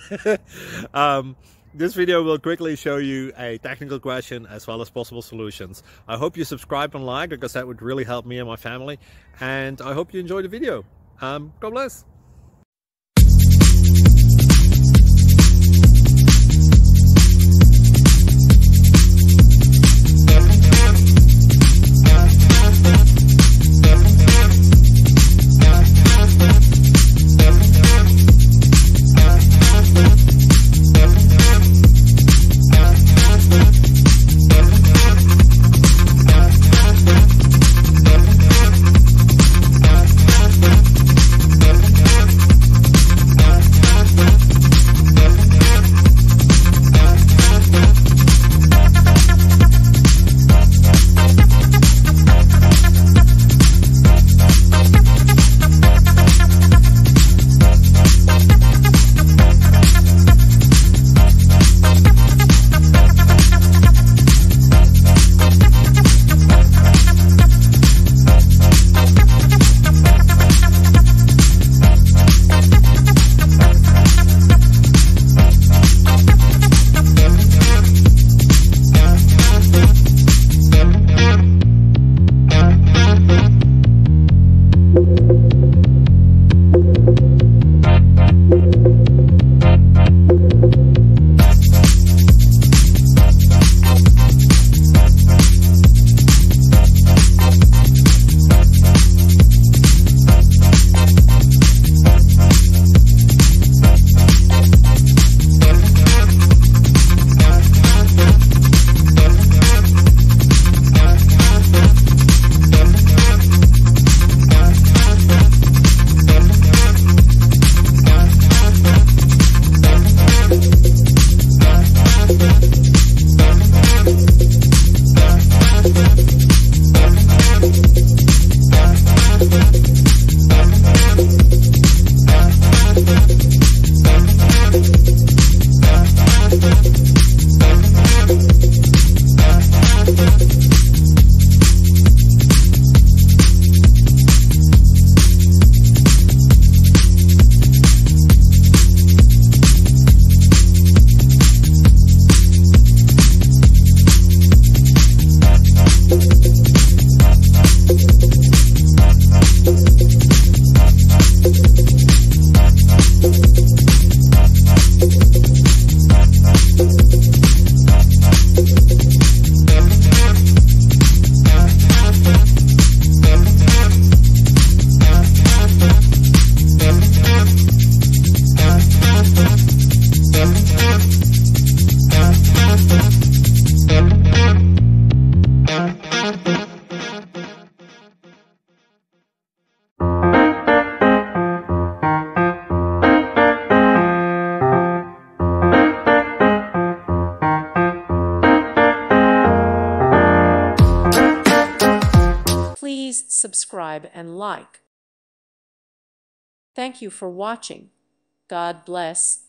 This video will quickly show you a technical question as well as possible solutions. I hope you subscribe and like, because that would really help me and my family. And I hope you enjoy the video. God bless. Please subscribe and like. Thank you for watching. God bless.